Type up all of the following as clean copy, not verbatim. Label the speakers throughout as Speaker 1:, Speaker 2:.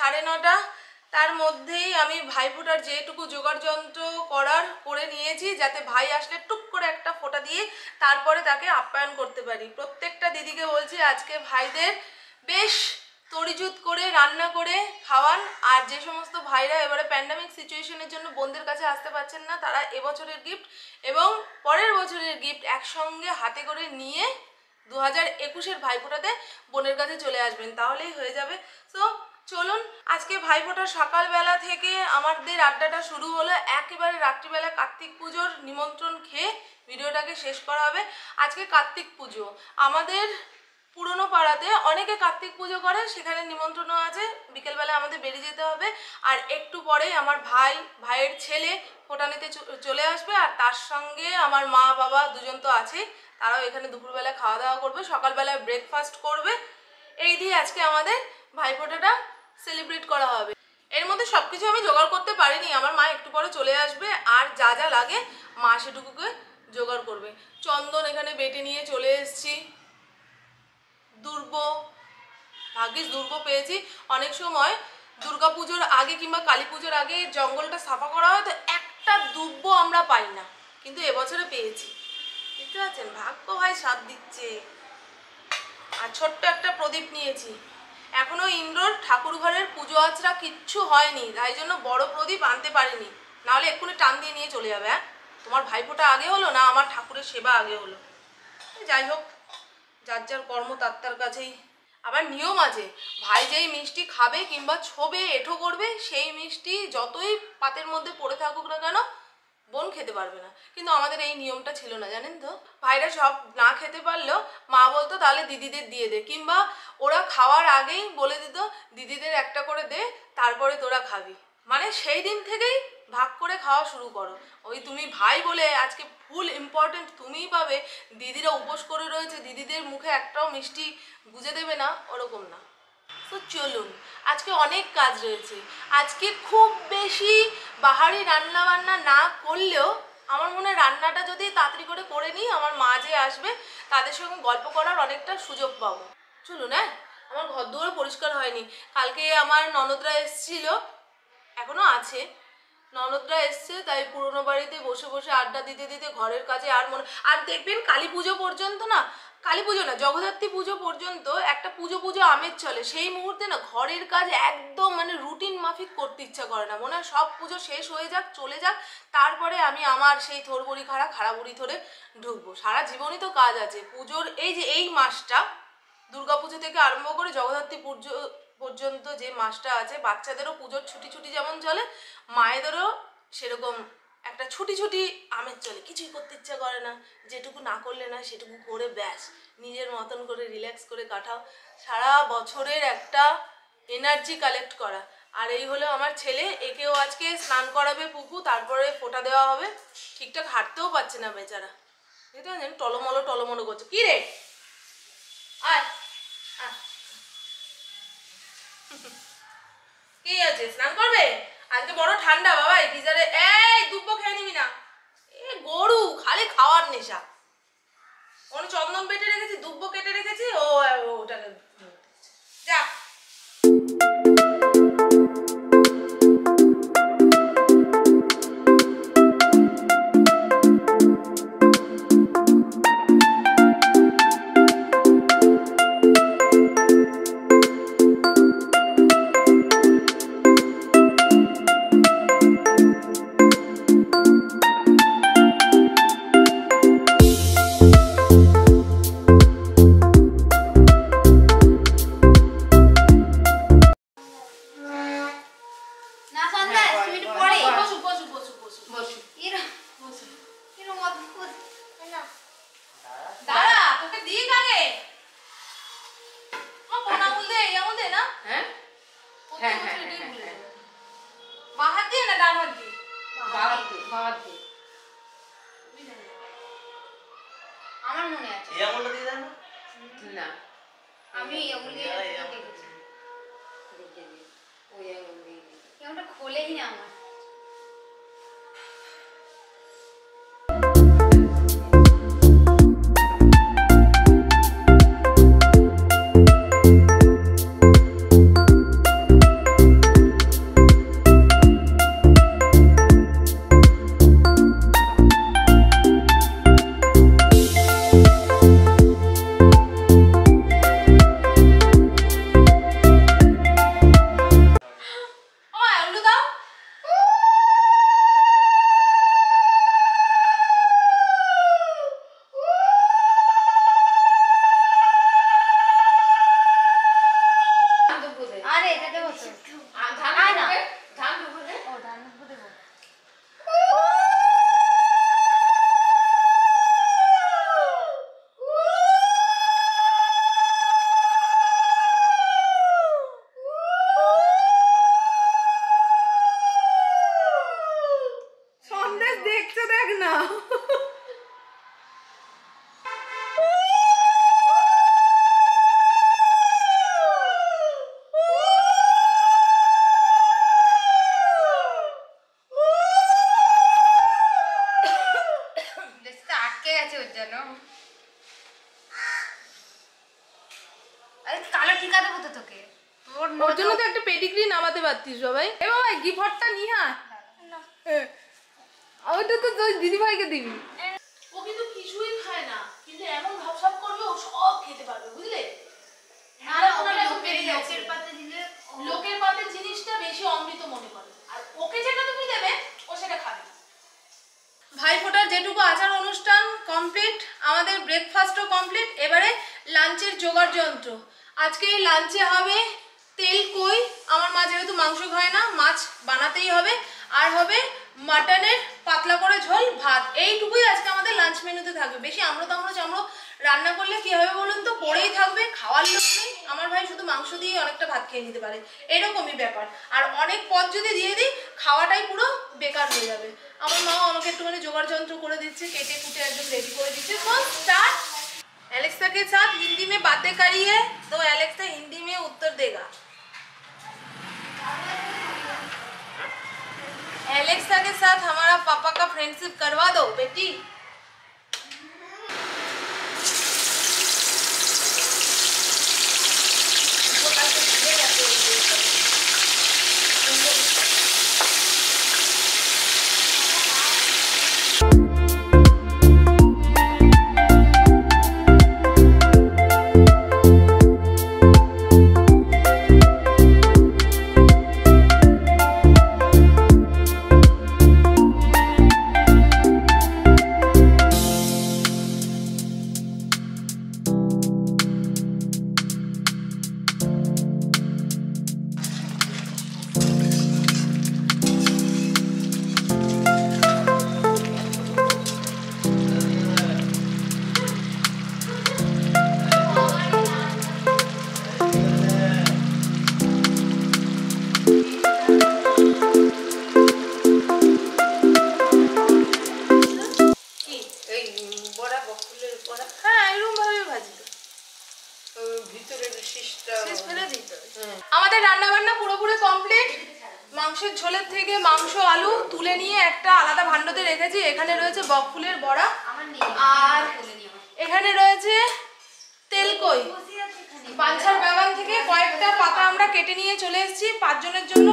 Speaker 1: 9:30। তার মধ্যেই আমি ভাইফোঁটার যেটুকু জোগাড় যন্ত্র করে নিয়েছি, যাতে ভাই আসলে টুক করে একটা ফোঁটা দিয়ে তারপরে তাকে আপ্যায়ন করতে পারি। প্রত্যেকটা দিদিকে বলছি আজকে ভাইদের বেশ তড়িজুত করে রান্না করে খাওয়ান। আর যে সমস্ত ভাইরা এবারে প্যান্ডামিক সিচুয়েশনের জন্য বোনদের কাছে আসতে পারছেন না, তারা এবছরের গিফট এবং পরের বছরের গিফট একসঙ্গে হাতে করে নিয়ে 2021-এর ভাইফোঁটাতে বোনের কাছে চলে আসবেন, তাহলেই হয়ে যাবে। সো চলুন, আজকে ভাইফোঁটার সকালবেলা থেকে আমাদের আড্ডাটা শুরু হলো। একেবারে রাত্রিবেলা কার্তিক পুজোর নিমন্ত্রণ খেয়ে ভিডিওটাকে শেষ করা হবে। আজকে কার্তিক পুজো, আমাদের পুরনো পাড়াতে অনেকে কার্তিক পুজো করে, সেখানে নিমন্ত্রণও আছে। বিকেলবেলা আমাদের বেরিয়ে যেতে হবে, আর একটু পরেই আমার ভাইয়ের ছেলে ফোঁটা নিতে চলে আসবে। আর তার সঙ্গে আমার মা বাবা দুজন তো আছে, তারাও এখানে দুপুরবেলা খাওয়া দাওয়া করবে, সকালবেলায় ব্রেকফাস্ট করবে। এই দিয়ে আজকে আমাদের ভাইফোঁটাটা সেলিব্রেট করা হবে। এর মধ্যে সবকিছু আমি জোগাড় করতে পারিনি, আমার মা একটু পরে চলে আসবে, আর যা যা লাগে মা সেটুকুকে জোগাড় করবে। চন্দন এখানে বেটে নিয়ে চলে এসেছি। ভাগ্যিস দুর্ব পেয়েছি। অনেক সময় দুর্গা পুজোর আগে কিংবা কালী পুজোর আগে জঙ্গলটা সাফা করা হয়, তো একটা দুর্ব আমরা পাই না, কিন্তু এবছরে পেয়েছি। দেখতে পাচ্ছেন, ভাগ্য ভাই সাথ দিচ্ছে। আর ছোট্ট একটা প্রদীপ নিয়েছি। এখনো ইন্দ্রর ঠাকুর ঘরের পুজো আচরা কিচ্ছু হয়নি, তাই জন্য বড় প্রদীপ আনতে পারিনি, নাহলে এক্ষুনি টান দিয়ে নিয়ে চলে যাবে। হ্যাঁ, তোমার ভাইফোঁটা আগে হলো না আমার ঠাকুরের সেবা আগে হলো। যাই হোক, যার যার কর্ম তার কাছেই। আবার নিয়ম আছে, ভাই যেই মিষ্টি খাবে কিংবা ছোবে এঁঠো করবে, সেই মিষ্টি যতই পাতের মধ্যে পড়ে থাকুক না কেন বোন খেতে পারবে না। কিন্তু আমাদের এই নিয়মটা ছিল না, জানেন তো। ভাইরা সব না খেতে পারলেও মা বলতো তাহলে দিদিদের দিয়ে দে, কিংবা ওরা খাওয়ার আগেই বলে দিত দিদিদের একটা করে দে, তারপরে তোরা খাবি। মানে সেই দিন থেকেই ভাগ করে খাওয়া শুরু করো। ওই তুমি ভাই বলে আজকে ফুল ইম্পর্টেন্ট তুমিই পাবে, দিদিরা উপোস করে রয়েছে, দিদিদের মুখে একটাও মিষ্টি গুজে দেবে না, ওরকম না। তো চলুন, আজকে অনেক কাজ রয়েছে। আজকে খুব বেশি বাহারি রান্না বান্না না করলেও আমার মনে হয় রান্নাটা যদি তাড়াতাড়ি করে নিই, আমার মা যে আসবে তাদের সঙ্গে গল্প করার অনেকটা সুযোগ পাবো। চলুন। হ্যাঁ, আমার ঘর দুয়ারও পরিষ্কার হয়নি। কালকে আমার ননদরা এসেছিল, এখনো আছে, ননদরা এসছে, তাই পুরোনো বাড়িতে বসে বসে আড্ডা দিতে দিতে ঘরের কাজে আর দেখবেন কালী পুজো পর্যন্ত না, কালী পুজো না, জগদ্ধাত্রী পুজো পর্যন্ত একটা পুজো আমেজ চলে। সেই মুহূর্তে না ঘরের কাজ একদম মানে রুটিন মাফিক করতে ইচ্ছা করে না, মনে হয় সব পুজো শেষ হয়ে যাক, চলে যাক, তারপরে আমি আমার সেই থোরবড়ি খাড়া বুড়ি ধরে ঢুকবো। সারা জীবনই তো কাজ আছে। পুজোর এই মাসটা, দুর্গা পুজো থেকে আরম্ভ করে জগদ্ধাত্রী পুজো পর্যন্ত যে মাসটা আছে, বাচ্চাদেরও পুজোর ছুটি যেমন চলে, মায়েদেরও সেরকম একটা ছুটি আমেজ চলে। কিছুই করতে ইচ্ছা করে না, যেটুকু না করলে না সেটুকু করে ব্যাস নিজের মতন করে রিল্যাক্স করে কাটাও। সারা বছরের একটা এনার্জি কালেক্ট করা। আর এই হলো আমার ছেলে, একেও আজকে স্নান করাবে পুপু, তারপরে ফোঁটা দেওয়া হবে। ঠিকঠাক হাঁটতেও পারছে না বেচারা, বুঝতে পারছেন, টলমলো করছে। কি রে, আয় কি আছে, স্নান করবে? আজকে বড় ঠান্ডা বাবা, এই গিজারে এই দুব্বো খেয়ে নিবি না। এ গরু, খালি খাওয়ার নেশা। ওখানে চন্দন বেটে রেখেছি, দুব্বো কেটে রেখেছি, ওটাকে যা। আমার মনে আছে এই আঙুলটা দিয়ে দেন না, আমি এই আঙুল দিয়ে দেখেছি, ওই আঙুল দিয়ে কেমনটা খোলেই না আমার। ওর জন্য তো একটা পেডিগ্রি নামাতে পারতিস সবাই। এ বাবা গিফটটা নিয়ে আয়। ওইটা তো তুই দিদিভাইকে দিবি। ও কিন্তু কিছুই খায় না, কিন্তু এমন ভাবসাব করবে ও সব খেতে পারবে, বুঝলে? লোকের পাতে জিনিসটা বেশি অমৃত মনে করে, আর ওকে যেটা তুমি দেবে ও সেটা খাবে। ভাইফোঁটার যেটুকু আচার অনুষ্ঠান কমপ্লিট, আমাদের ব্রেকফাস্টও কমপ্লিট। এবারে লাঞ্চের জোগাড় যন্ত্র। আজকে লাঞ্চে হবে তেল কই, আমার মা যেহেতু মাংস খায় না, মাছ বানাতেই হবে। আর হবে মাটনের পাতলা করে ঝোল, ভাত। এইটুকুই আজকে আমাদের লাঞ্চ মেনুতে থাকবে। বেশি আমড়ো তামড়ো চামড়ো রান্না করলে কি হবে বলুন তো, পড়েই থাকবে, খাওয়ার লোক নেই। আমার ভাই শুধু মাংস দিয়ে অনেকটা ভাত খেয়ে নিতে পারে, এরকমই ব্যাপার। আর অনেক পদ যদি দিয়ে দিই খাওয়াটাই পুরো বেকার হয়ে যাবে। আমার মাও আমাকে একটুখানি জোগাড় যন্ত্র করে দিচ্ছে, কেটে কুটে একদম রেডি করে দিচ্ছে। তো স্টার্ট। एलेक्सा के साथ हिंदी में बातें करिए तो एलेक्सा हिंदी में उत्तर देगा। एलेक्सा के साथ हमारा पापा का फ्रेंडशिप करवा दो बेटी। আমাদের রান্না বান্না পুরোপুরি কমপ্লিট। মাংসের ঝোলের থেকে মাংস আলু তুলে নিয়ে একটা আলাদা ভাণ্ডতে রেখেছি। এখানে রয়েছে বকফুলের বড়া, আর এখানে রয়েছে তেলকই। বাঞ্ছার বাগান থেকে কয়েকটা পাতা আমরা কেটে নিয়ে চলে এসেছি 5 জনের জন্য।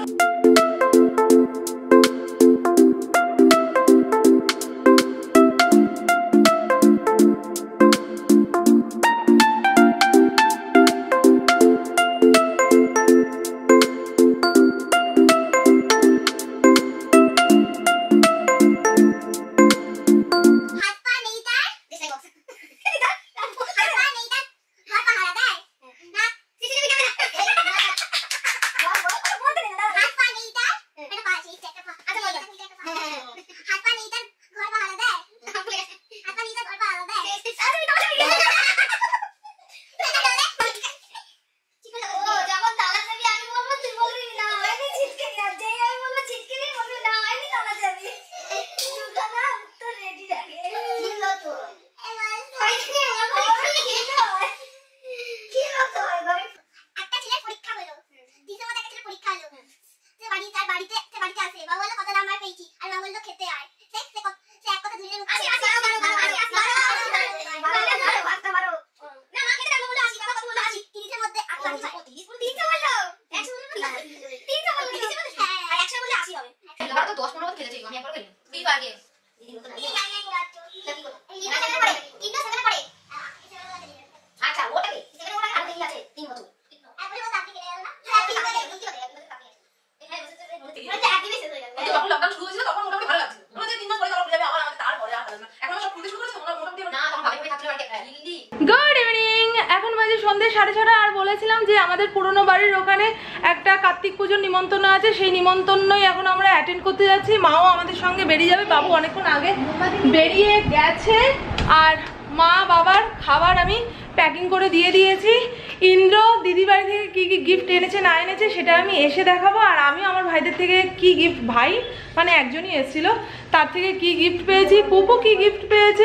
Speaker 1: গুড ইভিনিং, এখন বাজে সন্ধ্যে 6:30। আর বলেছিলাম যে আমাদের পুরনো বাড়ির ওখানে একটা কার্তিক পুজোর নিমন্ত্রণ আছে, সেই নিমন্ত্রণই এখন আমরা অ্যাটেন্ড করতে যাচ্ছি। মাও আমাদের সঙ্গে বেরিয়ে যাবে, বাবু অনেকক্ষণ আগে বেরিয়ে গেছে। আর মা বাবার খাবার আমি প্যাকিং করে দিয়ে দিয়েছি। ইন্দ্র দিদি বাড়ি থেকে কী কী গিফট এনেছে না এনেছে সেটা আমি এসে দেখাবো। আর আমিও আমার ভাইদের থেকে কি গিফট, ভাই মানে একজনই এসেছিল, তার থেকে কি গিফট পেয়েছি, পুপু কি গিফট পেয়েছে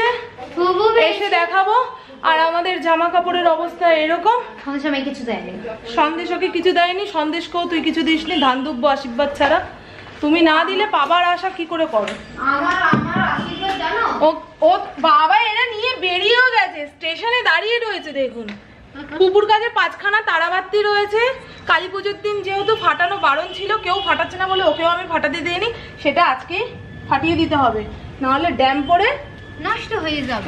Speaker 1: এসে দেখাবো। আর আমাদের জামা কাপড়ের অবস্থা এরকম।
Speaker 2: সন্দেশ কিছু দেয়নি,
Speaker 1: সন্দেশ ওকে কিছু দেয়নি, সন্দেশকেও তুই কিছু দিসনি, ধান দুব্য আশীর্বাদ ছাড়া। তুমি না দিলে বাবার আশা কি করে করো?
Speaker 2: আমার আশীর্বাদ জানো,
Speaker 1: ও বাবা এরা নিয়ে বেরিয়েও গেছে, স্টেশনে দাঁড়িয়ে রয়েছে দেখুন। পুকুর কাছে 5খানা তারাবাতি রয়েছে। কালী পুজোর দিন যেহেতু ফাটানো বারণ ছিল, কেউ ফাটাচ্ছে না বলে ওকেও আমি ফাটাতে দিইনি, সেটা আজকে ফাটিয়ে দিতে হবে, নাহলে ড্যাম পড়ে
Speaker 2: নষ্ট হয়ে যাবে।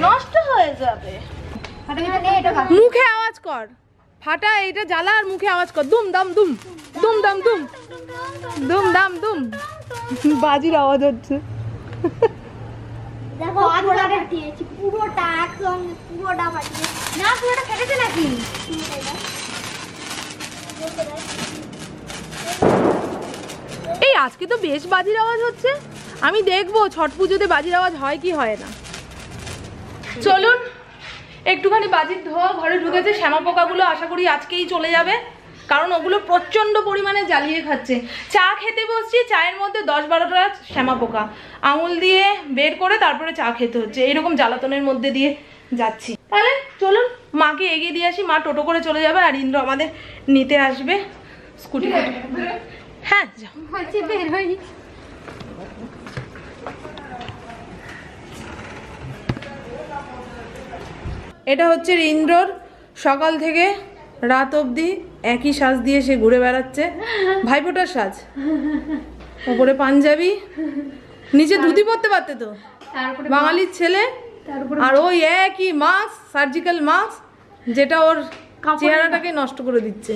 Speaker 1: মুখে আওয়াজ কর, ফাটা এইটা জ্বালা আর মুখে আওয়াজ কর, দুম দাম দুম, দুম দাম দুম, দুম দাম দুম, বাজির আওয়াজ হচ্ছে।
Speaker 2: দেখো পুরোটা ফাটিয়েছি, পুরোটা একদম পুরোটা ফাটিয়েছি। না পুরোটা ফেটেছে নাকি?
Speaker 1: এই আজকে তো বেশ বাজির আওয়াজ হচ্ছে, আমি দেখবো ছট পুজোতে বাজির আওয়াজ হয় কি হয় না। চলুন একটুখানি বাজির ধোয়া ঘরে ঢুকেছে, শ্যামা পোকাগুলো আশা করি আজকেই চলে যাবে, কারণ ওগুলো প্রচন্ড পরিমাণে জ্বালিয়ে খাচ্ছে। চা খেতে বসছি, চায়ের মধ্যে 10-12টা শ্যামা পোকা আঙুল দিয়ে বের করে তারপরে চা খেতে হচ্ছে, এইরকম জ্বালাতনের মধ্যে দিয়ে যাচ্ছি। তাহলে চলুন মাকে এগিয়ে দিয়ে আসি, মা টোটো করে চলে যাবে আর ইন্দ্র আমাদের নিতে আসবে স্কুটি করে। হ্যাঁ যাও,
Speaker 2: বের হই।
Speaker 1: এটা হচ্ছে ইন্দ্রর সকাল থেকে রাত অবধি একই সাজ দিয়ে সে ঘুরে বেড়াচ্ছে, ভাইফোঁটার সাজ, উপরে পাঞ্জাবি, নিচে ধুতি পরতে পারতে তো, বাঙালির ছেলে, আর ওই একই মাস্ক, সার্জিক্যাল মাস্ক, যেটা ওর চেহারাটাকে নষ্ট করে দিচ্ছে।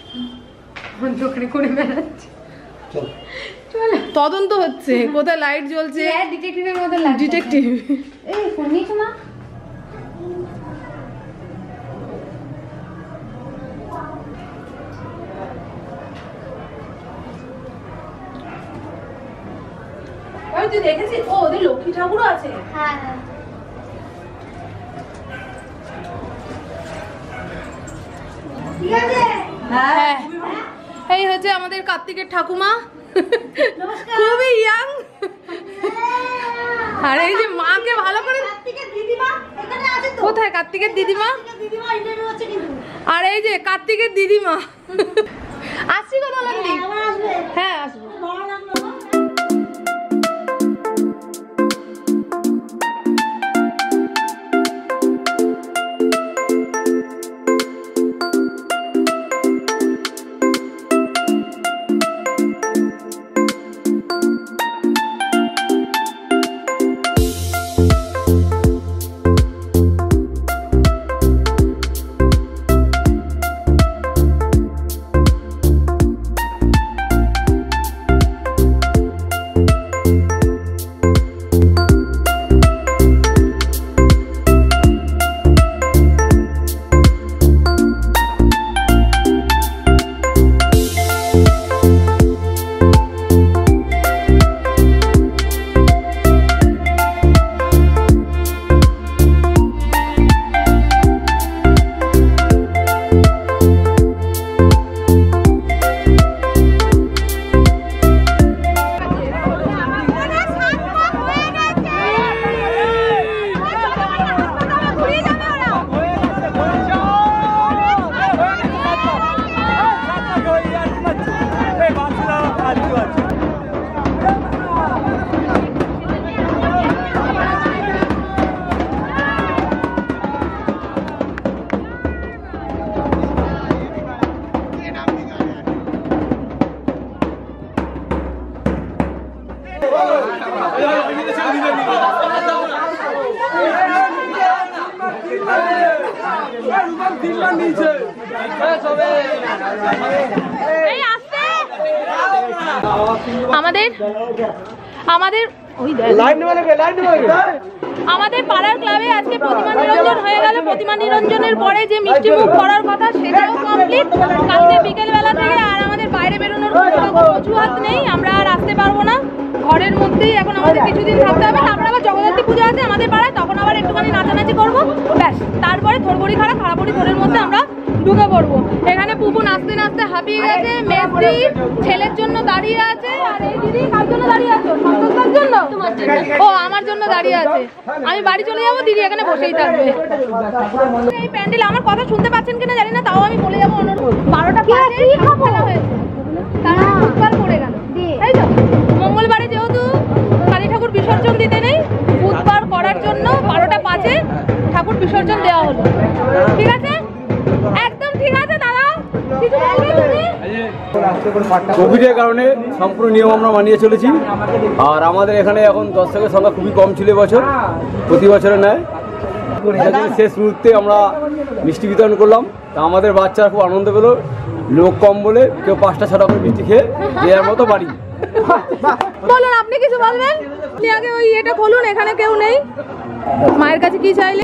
Speaker 1: তদন্ত হচ্ছে, কোথায় লাইট জ্বলছে,
Speaker 2: ডিটেকটিভের মতো লাগছে।
Speaker 1: ডিটেকটিভ।
Speaker 2: এই ফোন নিয়েছো মা?
Speaker 1: তুই দেখেছিস ও ওদের লক্ষ্মী ঠাকুরও আছে।
Speaker 2: হ্যাঁ ঠিক আছে।
Speaker 1: হ্যাঁ এই হচ্ছে আমাদের কার্তিকের ঠাকুমা, খুবই ইয়াং। আর এই যে মাকে ভালো করে,
Speaker 2: কার্তিকের দিদিমা এখানে আছে তো?
Speaker 1: কোথায় কার্তিকের দিদিমা?
Speaker 2: দিদিমা ইন্টারভিউ হচ্ছে কিন্তু।
Speaker 1: আর এই যে কার্তিকের দিদিমা, আসছি কথা লাগলি?
Speaker 2: আবার আসবে।
Speaker 1: হ্যাঁ আসবো।
Speaker 2: ভালো লাগলো না?
Speaker 1: আমাদের পাড়ার ক্লাবে আজকে প্রতিমা নিরঞ্জন হয়ে গেল। প্রতিমা নিরঞ্জনের পরে যে মিষ্টি মুখ করার কথা সেটাও কমপ্লিট কালকে বিকেল বেলা থেকে। আর আমাদের বাইরে বেরোনোর কোনো অজুহাত নেই, আমরা আর আসতে পারবো না, ঘরের মধ্যেই এখন আমাদের কিছুদিন থাকতে হবে। তারপর আবার জগদ্ধাত্রী পুজো আছে আমাদের পাড়ায়, তখন আবার একটুখানি নাচানাচি করবো, ব্যাস। তারপরে থরবড়ি খাড়াবড়ি ঘরের মধ্যে আমরা ঢুকে পড়বো। এখানে পুপু নাচতে নাচতে হাঁপিয়ে গেছে, মেসি ছেলের জন্য দাঁড়িয়ে আছে। আর এই দিদি কার জন্য দাঁড়িয়ে আছো? সন্তোষদার জন্য? ও আমার জন্য দাঁড়িয়ে আছে। আমি বাড়ি চলে যাবো, দিদি এখানে বসেই থাকবে। এই প্যান্ডেল আমার কথা শুনতে পাচ্ছেন কিনা জানি না, তাও আমি বলে যাবো। 12টা খেলা হয়েছে, তারা বুধবার পড়ে গেল, তাই তো? মঙ্গলবারে যেহেতু কালী ঠাকুর বিসর্জন দিতে নেই, বুধবার করার জন্য 12টা 5-এ ঠাকুর বিসর্জন দেওয়া হলো, ঠিক আছে?
Speaker 3: কোভিডের কারণে সম্পূর্ণ নিয়ম আমরা মানিয়ে চলেছি। আর আমাদের এখানে এখন দর্শকের সংখ্যা খুবই কম ছিল এবছর, প্রতি বছরের ন্যায়। শেষ মুহূর্তে আমরা মিষ্টি বিতরণ করলাম, তা আমাদের বাচ্চারা খুব আনন্দ পেল। লোক কম বলে কেউ 5টা 6টা করে মিষ্টি খেয়ে যে যার মতো বাড়ি।
Speaker 1: বলুন, আপনি কিছু বলবেন? আপনি আগে ওই এটা বলুন, এখানে কেউ নেই, মায়ের কাছে কি চাইলে?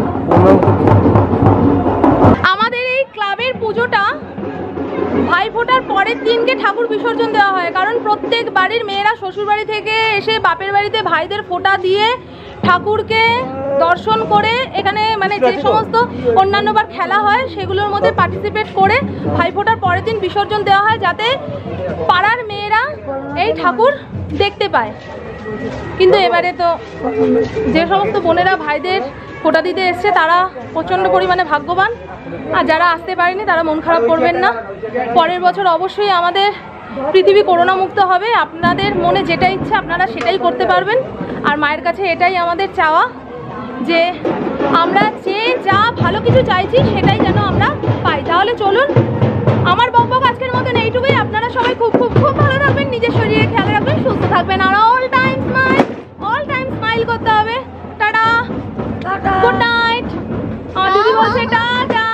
Speaker 1: আমাদের এই ক্লাবের পুজোটা ভাইফোঁটার পরের দিনকে ঠাকুর বিসর্জন দেওয়া হয়, কারণ প্রত্যেক বাড়ির মেয়েরা শ্বশুর বাড়ি থেকে এসে বাপের বাড়িতে ভাইদের ফোঁটা দিয়ে ঠাকুরকে দর্শন করে এখানে মানে যে সমস্ত অন্যান্যবার খেলা হয় সেগুলোর মধ্যে পার্টিসিপেট করে ভাইফোঁটার পরের দিন বিসর্জন দেওয়া হয়, যাতে পাড়ার মেয়েরা এই ঠাকুর দেখতে পায়। কিন্তু এবারে তো যে সমস্ত বোনেরা ভাইদের ফোঁটা দিতে এসছে তারা প্রচণ্ড পরিমাণে ভাগ্যবান, আর যারা আসতে পারেনি তারা মন খারাপ করবেন না। পরের বছর অবশ্যই আমাদের পৃথিবী করোনা মুক্ত হবে, আপনাদের মনে যেটা ইচ্ছা আপনারা সেটাই করতে পারবেন। আর মায়ের কাছে এটাই আমাদের চাওয়া যে আমরা যে যা ভালো কিছু চাইছি সেটাই যেন আমরা পাই। তাহলে চলুন, আমার বকবক আজকের মতন এইটুকুই। আপনারা সবাই খুব খুব খুব ভালো থাকবেন, নিজের শরীরে খেয়াল রাখবেন, সুস্থ থাকবেন, আর অল টাইম স্মাইল করতে হবে। Tata, good night. আমার দিদি বলছে টাটা।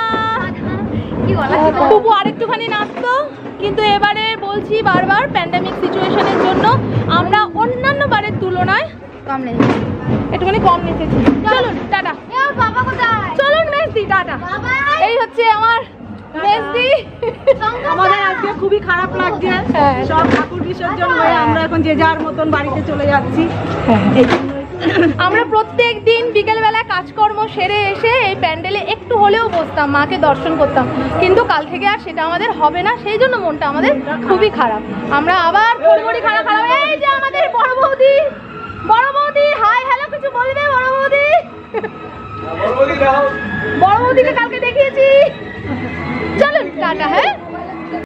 Speaker 1: পুপু আরেকটুখানি নাচতো, কিন্তু এবারে বলছি বারবার প্যান্ডেমিক সিচুয়েশনের জন্য আমরা অন্যান্য বারের তুলনায় একটুখানি কম নেচেছি। চলুন টাটা, চলুন মেসদি টাটা। এই হচ্ছে আমার মেসদি।
Speaker 4: আমাদের আজকে খুবই খারাপ লাগছে, সব ঠাকুর বিসর্জন হয়ে আমরা এখন যে যার মতন বাড়িতে চলে যাচ্ছি।
Speaker 1: আমরা প্রত্যেক দিন বিকেলবেলা কাজকর্ম সেরে এসে এই প্যান্ডেলে একটু হলেও বসতাম, মাকে দর্শন করতাম, কিন্তু কাল থেকে আর সেটা আমাদের হবে না, সেই জন্য মনটা আমাদের খুবই খারাপ। আমরা আবার পরিবারই খারাপ। এই যে আমাদের বড় বৌদি, হাই হ্যালো কিছু বলবে? বড় বৌদিকে কালকে দেখিয়েছি। চলুন টাটা। হ্যাঁ।